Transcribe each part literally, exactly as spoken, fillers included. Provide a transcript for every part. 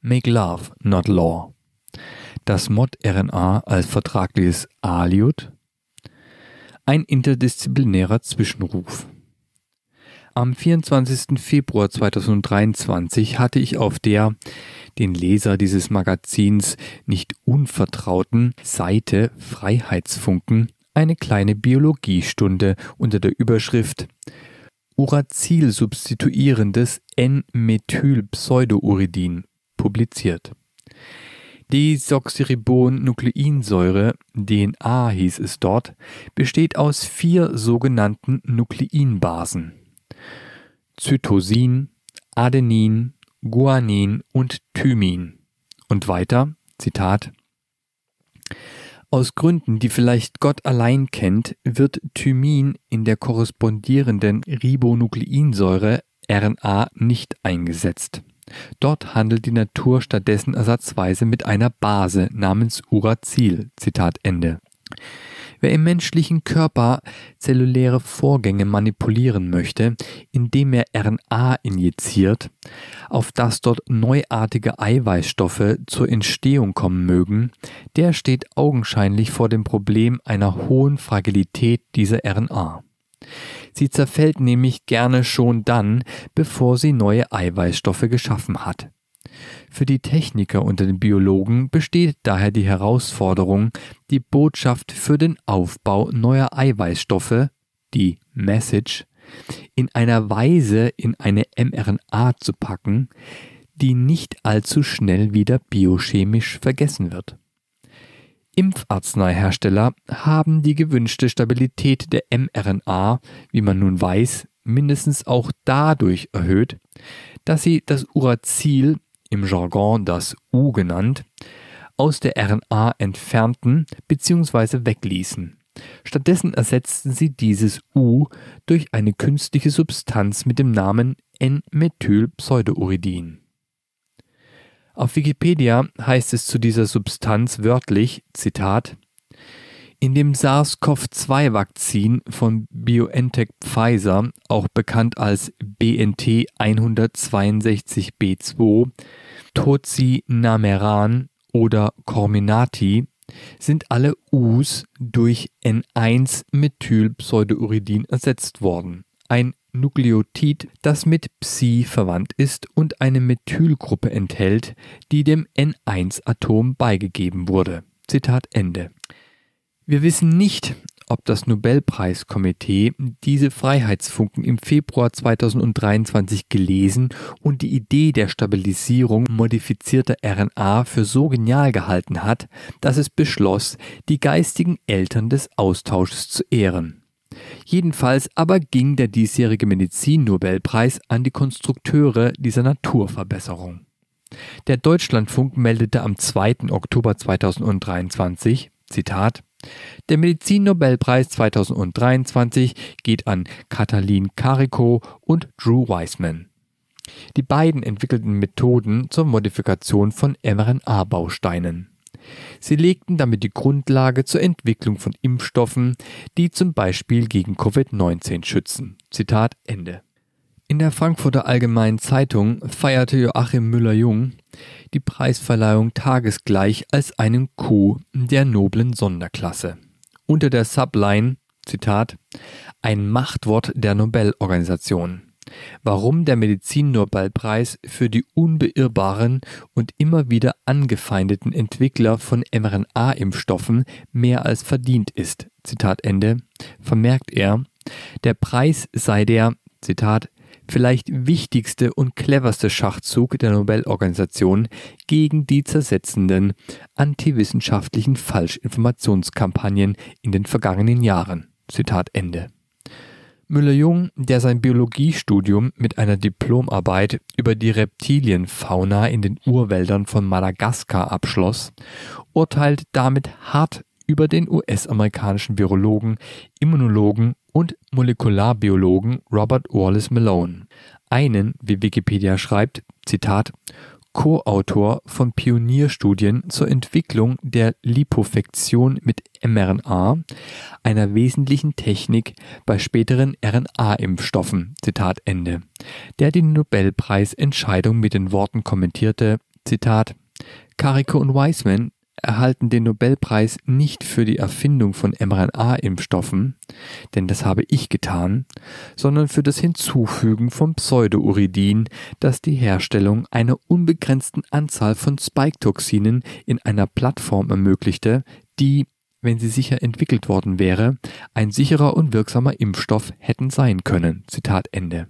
Make Love, Not Law. Das Mod-R N A als vertragliches Aliud. Ein interdisziplinärer Zwischenruf. Am vierundzwanzigsten Februar zweitausenddreiundzwanzig hatte ich auf der den Leser dieses Magazins nicht unvertrauten Seite Freiheitsfunken eine kleine Biologiestunde unter der Überschrift Uracil-substituierendes N-Methylpseudouridin publiziert. Desoxyribonukleinsäure, D N A hieß es dort, besteht aus vier sogenannten Nukleinbasen: Cytosin, Adenin, Guanin und Thymin. Und weiter, Zitat: Aus Gründen, die vielleicht Gott allein kennt, wird Thymin in der korrespondierenden Ribonukleinsäure R N A nicht eingesetzt. Dort handelt die Natur stattdessen ersatzweise mit einer Base namens Uracil. Zitat Ende. Wer im menschlichen Körper zelluläre Vorgänge manipulieren möchte, indem er R N A injiziert, auf das dort neuartige Eiweißstoffe zur Entstehung kommen mögen, der steht augenscheinlich vor dem Problem einer hohen Fragilität dieser R N A. Sie zerfällt nämlich gerne schon dann, bevor sie neue Eiweißstoffe geschaffen hat. Für die Techniker unter den Biologen besteht daher die Herausforderung, die Botschaft für den Aufbau neuer Eiweißstoffe, die Message, in einer Weise in eine mRNA zu packen, die nicht allzu schnell wieder biochemisch vergessen wird. Impfarzneihersteller haben die gewünschte Stabilität der mRNA, wie man nun weiß, mindestens auch dadurch erhöht, dass sie das Uracil, im Jargon das U genannt, aus der R N A entfernten bzw. wegließen. Stattdessen ersetzten sie dieses U durch eine künstliche Substanz mit dem Namen N-Methylpseudouridin. Auf Wikipedia heißt es zu dieser Substanz wörtlich, Zitat: In dem SARS-CoV zwei Vakzin von BioNTech Pfizer, auch bekannt als B N T hundertzweiundsechzig B zwei, Tocinameran oder Corminati, sind alle U's durch N eins Methylpseudouridin ersetzt worden. Ein Nukleotid, das mit Psi verwandt ist und eine Methylgruppe enthält, die dem N eins Atom beigegeben wurde. Zitat Ende. Wir wissen nicht, ob das Nobelpreiskomitee diese Freiheitsfunken im Februar zweitausenddreiundzwanzig gelesen und die Idee der Stabilisierung modifizierter R N A für so genial gehalten hat, dass es beschloss, die geistigen Eltern des Austausches zu ehren. Jedenfalls aber ging der diesjährige Medizin-Nobelpreis an die Konstrukteure dieser Naturverbesserung. Der Deutschlandfunk meldete am zweiten Oktober zweitausenddreiundzwanzig, Zitat: Der Medizin-Nobelpreis zweitausenddreiundzwanzig geht an Katalin Karikó und Drew Weissman. Die beiden entwickelten Methoden zur Modifikation von mRNA-Bausteinen. Sie legten damit die Grundlage zur Entwicklung von Impfstoffen, die zum Beispiel gegen Covid neunzehn schützen. Zitat Ende. In der Frankfurter Allgemeinen Zeitung feierte Joachim Müller-Jung die Preisverleihung tagesgleich als einen Coup der noblen Sonderklasse. Unter der Subline, Zitat, ein Machtwort der Nobelorganisation. Warum der Medizin-Nobelpreis für die unbeirrbaren und immer wieder angefeindeten Entwickler von mRNA-Impfstoffen mehr als verdient ist, Zitat Ende, vermerkt er, der Preis sei der, Zitat, vielleicht wichtigste und cleverste Schachzug der Nobelorganisation gegen die zersetzenden antiwissenschaftlichen Falschinformationskampagnen in den vergangenen Jahren. Zitat Ende. Müller-Jung, der sein Biologiestudium mit einer Diplomarbeit über die Reptilienfauna in den Urwäldern von Madagaskar abschloss, urteilt damit hart über den U S-amerikanischen Virologen, Immunologen und Molekularbiologen Robert Wallace Malone, einen, wie Wikipedia schreibt, Zitat, Co-Autor von Pionierstudien zur Entwicklung der Lipofektion mit mRNA, einer wesentlichen Technik bei späteren R N A-Impfstoffen, Zitat Ende, der die Nobelpreisentscheidung mit den Worten kommentierte, Zitat: Kariko und Weissman erhalten den Nobelpreis nicht für die Erfindung von mRNA-Impfstoffen, denn das habe ich getan, sondern für das Hinzufügen von Pseudouridin, das die Herstellung einer unbegrenzten Anzahl von Spike-Toxinen in einer Plattform ermöglichte, die, wenn sie sicher entwickelt worden wäre, ein sicherer und wirksamer Impfstoff hätten sein können. Zitat Ende.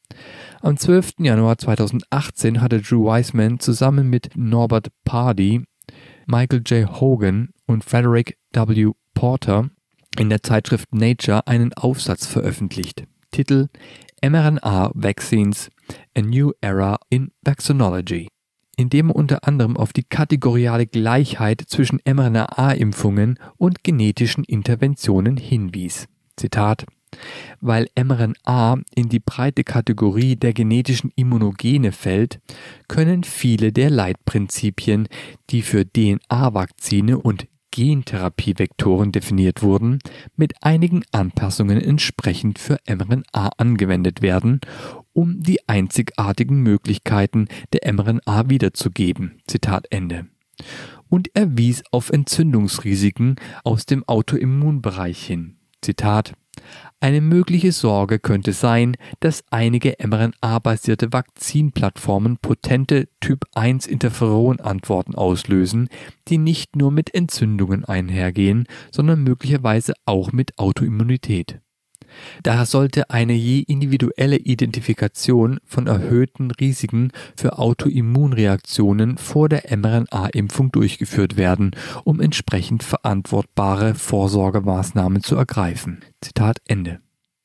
Am zwölften Januar zweitausendachtzehn hatte Drew Weissman zusammen mit Norbert Pardy, Michael J. Hogan und Frederick W. Porter in der Zeitschrift Nature einen Aufsatz veröffentlicht. Titel: mRNA Vaccines, a New Era in Vaccinology, in dem er unter anderem auf die kategoriale Gleichheit zwischen mRNA-Impfungen und genetischen Interventionen hinwies. Zitat: Weil mRNA in die breite Kategorie der genetischen Immunogene fällt, können viele der Leitprinzipien, die für D N A-Vakzine und Gentherapievektoren definiert wurden, mit einigen Anpassungen entsprechend für mRNA angewendet werden, um die einzigartigen Möglichkeiten der mRNA wiederzugeben. Zitat Ende. Und er wies auf Entzündungsrisiken aus dem Autoimmunbereich hin. Zitat: Eine mögliche Sorge könnte sein, dass einige mRNA-basierte Vakzinplattformen potente Typ eins Interferon-Antworten auslösen, die nicht nur mit Entzündungen einhergehen, sondern möglicherweise auch mit Autoimmunität. Daher sollte eine je individuelle Identifikation von erhöhten Risiken für Autoimmunreaktionen vor der mRNA-Impfung durchgeführt werden, um entsprechend verantwortbare Vorsorgemaßnahmen zu ergreifen. Zitat Ende.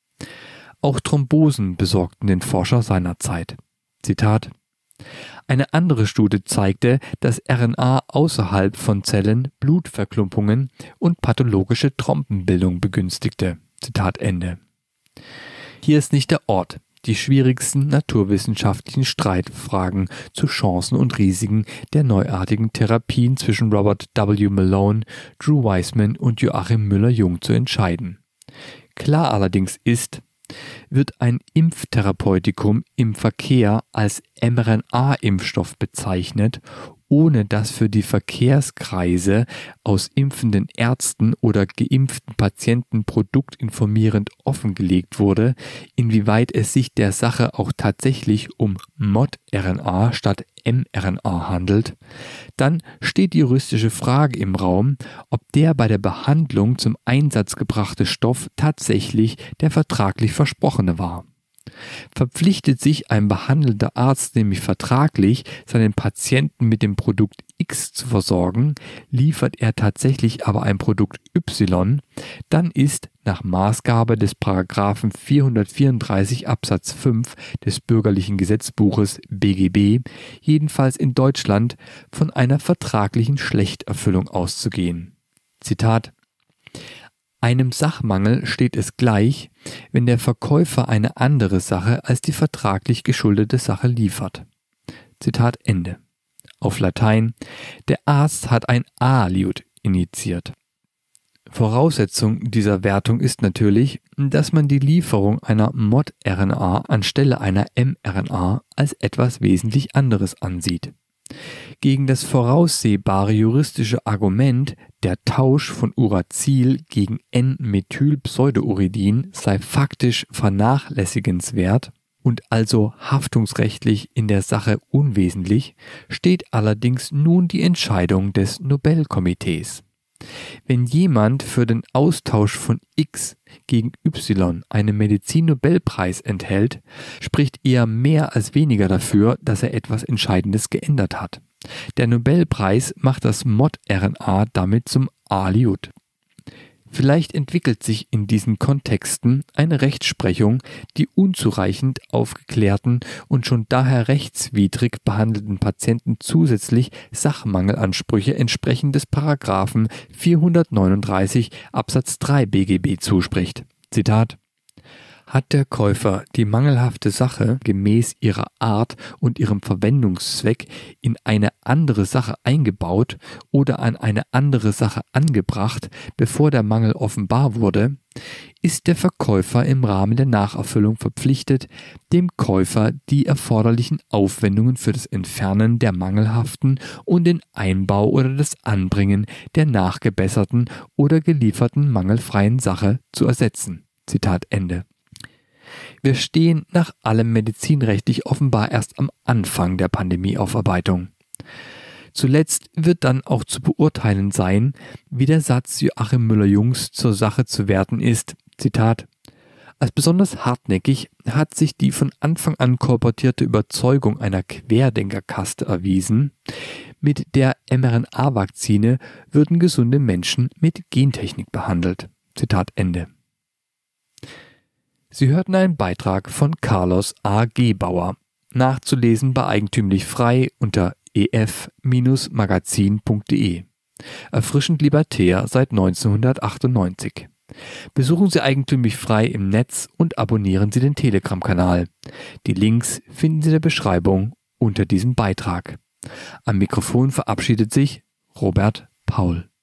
Auch Thrombosen besorgten den Forscher seinerzeit. Zitat: Eine andere Studie zeigte, dass R N A außerhalb von Zellen Blutverklumpungen und pathologische Thrombenbildung begünstigte. Zitat Ende. Hier ist nicht der Ort, die schwierigsten naturwissenschaftlichen Streitfragen zu Chancen und Risiken der neuartigen Therapien zwischen Robert W. Malone, Drew Weissman und Joachim Müller-Jung zu entscheiden. Klar allerdings ist, wird ein Impftherapeutikum im Verkehr als mRNA-Impfstoff bezeichnet, ohne dass für die Verkehrskreise aus impfenden Ärzten oder geimpften Patienten produktinformierend offengelegt wurde, inwieweit es sich der Sache auch tatsächlich um Mod-R N A statt mRNA handelt, dann steht die juristische Frage im Raum, ob der bei der Behandlung zum Einsatz gebrachte Stoff tatsächlich der vertraglich versprochene war. Verpflichtet sich ein behandelnder Arzt nämlich vertraglich, seinen Patienten mit dem Produkt X zu versorgen, liefert er tatsächlich aber ein Produkt Y, dann ist nach Maßgabe des Paragraphen vierhundertvierunddreißig Absatz fünf des Bürgerlichen Gesetzbuches B G B jedenfalls in Deutschland von einer vertraglichen Schlechterfüllung auszugehen. Zitat: Einem Sachmangel steht es gleich, wenn der Verkäufer eine andere Sache als die vertraglich geschuldete Sache liefert. Zitat Ende. Auf Latein: Der Arzt hat ein Aliud initiiert. Voraussetzung dieser Wertung ist natürlich, dass man die Lieferung einer Mod-R N A anstelle einer mRNA als etwas wesentlich anderes ansieht. Gegen das voraussehbare juristische Argument, der Tausch von Uracil gegen N-Methylpseudouridin sei faktisch vernachlässigenswert und also haftungsrechtlich in der Sache unwesentlich, steht allerdings nun die Entscheidung des Nobelkomitees. Wenn jemand für den Austausch von X gegen Y einen Medizin-Nobelpreis enthält, spricht eher mehr als weniger dafür, dass er etwas Entscheidendes geändert hat. Der Nobelpreis macht das Mod-R N A damit zum Aliud. Vielleicht entwickelt sich in diesen Kontexten eine Rechtsprechung, die unzureichend aufgeklärten und schon daher rechtswidrig behandelten Patienten zusätzlich Sachmangelansprüche entsprechend des Paragraphen vierhundertneununddreißig Absatz drei B G B zuspricht. Zitat: Hat der Käufer die mangelhafte Sache gemäß ihrer Art und ihrem Verwendungszweck in eine andere Sache eingebaut oder an eine andere Sache angebracht, bevor der Mangel offenbar wurde, ist der Verkäufer im Rahmen der Nacherfüllung verpflichtet, dem Käufer die erforderlichen Aufwendungen für das Entfernen der mangelhaften und den Einbau oder das Anbringen der nachgebesserten oder gelieferten mangelfreien Sache zu ersetzen. Zitat Ende. Wir stehen nach allem medizinrechtlich offenbar erst am Anfang der Pandemieaufarbeitung. Zuletzt wird dann auch zu beurteilen sein, wie der Satz Joachim Müller-Jungs zur Sache zu werten ist, Zitat: Als besonders hartnäckig hat sich die von Anfang an kolportierte Überzeugung einer Querdenkerkaste erwiesen, mit der mRNA-Vakzine würden gesunde Menschen mit Gentechnik behandelt. Zitat Ende. Sie hörten einen Beitrag von Carlos A. Gebauer, nachzulesen bei Eigentümlich Frei unter e f Bindestrich magazin punkt de. Erfrischend libertär seit neunzehnhundertachtundneunzig. Besuchen Sie Eigentümlich Frei im Netz und abonnieren Sie den Telegram-Kanal. Die Links finden Sie in der Beschreibung unter diesem Beitrag. Am Mikrofon verabschiedet sich Robert Paul.